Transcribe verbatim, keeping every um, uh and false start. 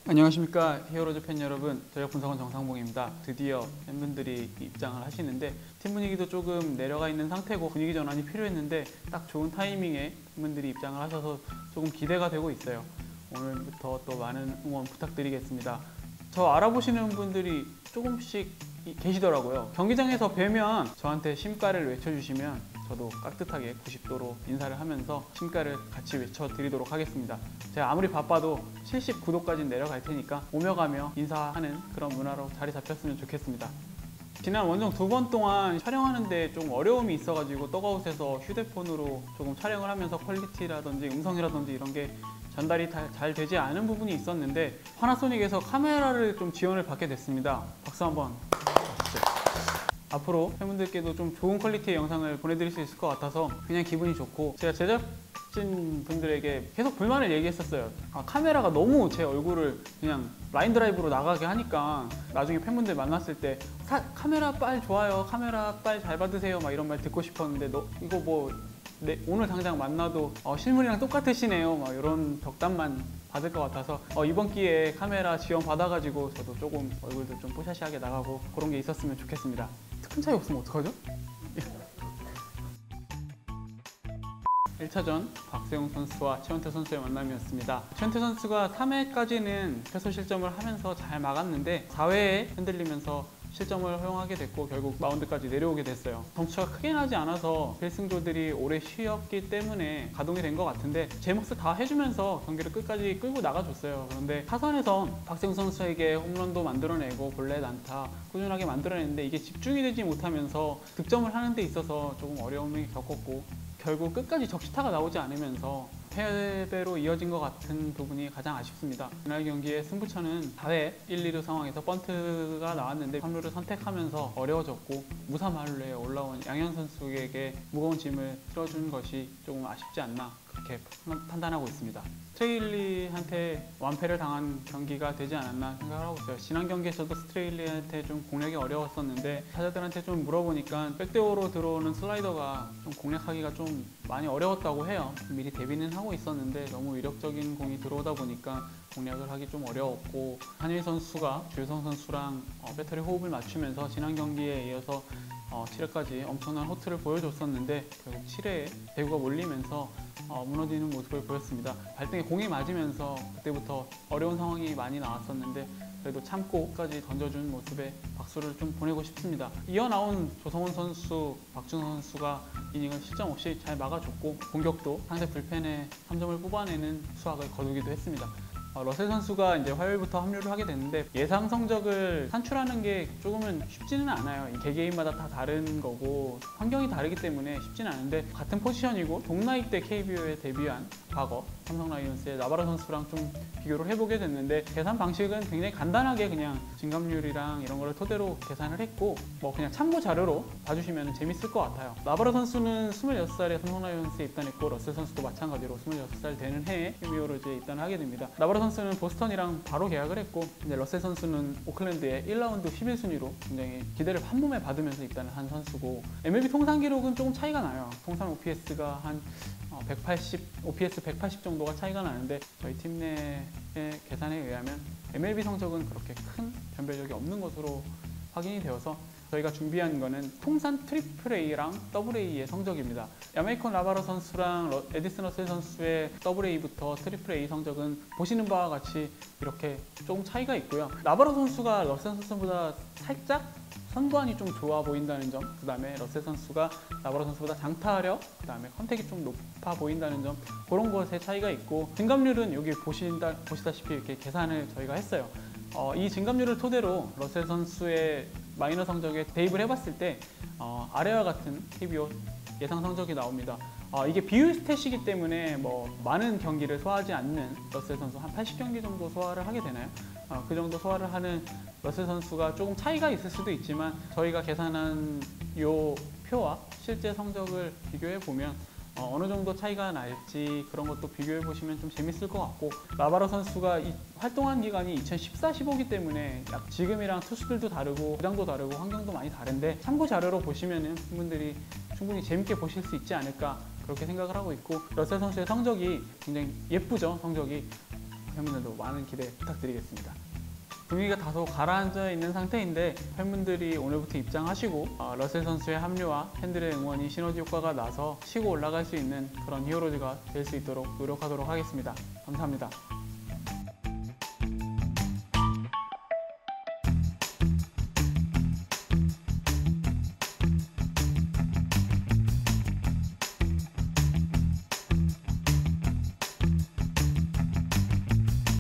안녕하십니까 히어로즈 팬 여러분, 전력 분석원 정상봉입니다. 드디어 팬분들이 입장을 하시는데 팀 분위기도 조금 내려가 있는 상태고 분위기 전환이 필요했는데 딱 좋은 타이밍에 팬분들이 입장을 하셔서 조금 기대가 되고 있어요. 오늘부터 또 많은 응원 부탁드리겠습니다. 저 알아보시는 분들이 조금씩 계시더라고요. 경기장에서 뵈면 저한테 심가를 외쳐주시면 저도 깍듯하게 구십 도로 인사를 하면서 심가를 같이 외쳐드리도록 하겠습니다. 제가 아무리 바빠도 칠십구 도까지 내려갈 테니까 오며 가며 인사하는 그런 문화로 자리 잡혔으면 좋겠습니다. 지난 원정 두 번 동안 촬영하는데 좀 어려움이 있어가지고 떡아웃에서 휴대폰으로 조금 촬영을 하면서 퀄리티라든지 음성이라든지 이런 게 전달이 잘 되지 않은 부분이 있었는데 파나소닉에서 카메라를 좀 지원을 받게 됐습니다. 박수 한번 주시죠. 앞으로 팬분들께도 좀 좋은 퀄리티의 영상을 보내드릴 수 있을 것 같아서 그냥 기분이 좋고, 제가 제작진 분들에게 계속 불만을 얘기했었어요. 아, 카메라가 너무 제 얼굴을 그냥 라인 드라이브로 나가게 하니까 나중에 팬분들 만났을 때 사, 카메라 빨 좋아요, 카메라 빨 잘 받으세요 막 이런 말 듣고 싶었는데 너 이거 뭐 네, 오늘 당장 만나도 어, 실물이랑 똑같으시네요 막 이런 덕담만 받을 것 같아서 어, 이번 기회에 카메라 지원 받아가지고 저도 조금 얼굴도 좀 뽀샤시하게 나가고 그런 게 있었으면 좋겠습니다. 큰 차이 없으면 어떡하죠? 일 차전 박세웅 선수와 최원태 선수의 만남이었습니다. 최원태 선수가 삼 회까지는 최소 실점을 하면서 잘 막았는데 사 회에 흔들리면서 실점을 허용하게 됐고 결국 마운드까지 내려오게 됐어요. 덩치가 크게 나지 않아서 필승조들이 오래 쉬었기 때문에 가동이 된 것 같은데 제 몫을 다 해주면서 경기를 끝까지 끌고 나가줬어요. 그런데 타선에서 박세웅 선수에게 홈런도 만들어내고 볼넷 안타 꾸준하게 만들어냈는데 이게 집중이 되지 못하면서 득점을 하는 데 있어서 조금 어려움을 겪었고 결국 끝까지 적시타가 나오지 않으면서 패배로 이어진 것 같은 부분이 가장 아쉽습니다. 이날 경기의 승부처는 사 회 일, 이 루 상황에서 번트가 나왔는데 삼 루를 선택하면서 어려워졌고 무사말루에 올라온 양현 선수에게 무거운 짐을 실어준 것이 조금 아쉽지 않나 그렇게 판단하고 있습니다. 스트레일리한테 완패를 당한 경기가 되지 않았나 생각을 하고 있어요. 지난 경기에서도 스트레일리한테 좀 공략이 어려웠었는데 타자들한테 좀 물어보니까 백대오로 들어오는 슬라이더가 좀 공략하기가 좀 많이 어려웠다고 해요. 미리 대비는 하고 있었는데 너무 위력적인 공이 들어오다 보니까 공략을 하기 좀 어려웠고, 한일 선수가 주일성 선수랑 어, 배터리 호흡을 맞추면서 지난 경기에 이어서 어, 칠 회까지 엄청난 호투를 보여줬었는데 결국 칠 회에 대구가 몰리면서 어, 무너지는 모습을 보였습니다. 발등에 공이 맞으면서 그때부터 어려운 상황이 많이 나왔었는데 그래도 참고 끝까지 던져준 모습에 박수를 좀 보내고 싶습니다. 이어나온 조성원 선수, 박준호 선수가 이닝을 실점 없이 잘 막아줬고 공격도 상대 불펜에 삼 점을 뽑아내는 수확을 거두기도 했습니다. 어, 러셀 선수가 이제 화요일부터 합류를 하게 됐는데 예상 성적을 산출하는 게 조금은 쉽지는 않아요. 이 개개인마다 다 다른 거고 환경이 다르기 때문에 쉽지는 않은데 같은 포지션이고 동나이 때 케이비오에 데뷔한 과거 삼성 라이온스의 나바로 선수랑 좀 비교를 해보게 됐는데 계산 방식은 굉장히 간단하게 그냥 진감률이랑 이런 거를 토대로 계산을 했고 뭐 그냥 참고 자료로 봐주시면 재밌을 것 같아요. 나바로 선수는 스물여섯 살에 삼성 라이온스에 입단했고 러셀 선수도 마찬가지로 스물여섯 살 되는 해에 케이비오로 이제 입단을 하게 됩니다. 나바로 선수는 보스턴이랑 바로 계약을 했고 이제 러셀 선수는 오클랜드의 일 라운드 십일 순위로 굉장히 기대를 한 몸에 받으면서 입단을 한 선수고 엠엘비 통산 기록은 조금 차이가 나요. 통산 오피에스가 한 백팔십, 오피에스 백팔십 정도가 차이가 나는데 저희 팀 내의 계산에 의하면 엠엘비 성적은 그렇게 큰 변별력이 없는 것으로 확인이 되어서 저희가 준비한 거는 통산 트리플 A랑 더블 A의 성적입니다. 야메이콘 라바로 선수랑 러, 에디슨 러셀 선수의 더블 A부터 트리플 A 성적은 보시는 바와 같이 이렇게 조금 차이가 있고요. 라바로 선수가 러셀 선수보다 살짝 선구안이 좀 좋아 보인다는 점, 그 다음에 러셀 선수가 나바로 선수보다 장타력, 그 다음에 컨택이 좀 높아 보인다는 점, 그런 것의 차이가 있고 증감률은 여기 보신다, 보시다시피 이렇게 계산을 저희가 했어요. 어, 이 증감률을 토대로 러셀 선수의 마이너 성적에 대입을 해봤을 때 어, 아래와 같은 케이비오 예상 성적이 나옵니다. 어, 이게 비율 스탯이기 때문에 뭐 많은 경기를 소화하지 않는 러셀 선수 한 팔십 경기 정도 소화를 하게 되나요? 어, 그 정도 소화를 하는 러셀 선수가 조금 차이가 있을 수도 있지만 저희가 계산한 요 표와 실제 성적을 비교해 보면 어, 어느 정도 차이가 날지 그런 것도 비교해 보시면 좀 재밌을 것 같고, 나바로 선수가 이, 활동한 기간이 이천십사, 십오기 때문에 약 지금이랑 투수들도 다르고 구장도 다르고 환경도 많이 다른데 참고 자료로 보시면은 분들이 충분히 재밌게 보실 수 있지 않을까 그렇게 생각을 하고 있고, 러셀 선수의 성적이 굉장히 예쁘죠. 성적이 팬분들도 많은 기대 부탁드리겠습니다. 분위기가 다소 가라앉아 있는 상태인데 팬분들이 오늘부터 입장하시고 어, 러셀 선수의 합류와 팬들의 응원이 시너지 효과가 나서 치고 올라갈 수 있는 그런 히어로즈가 될 수 있도록 노력하도록 하겠습니다. 감사합니다.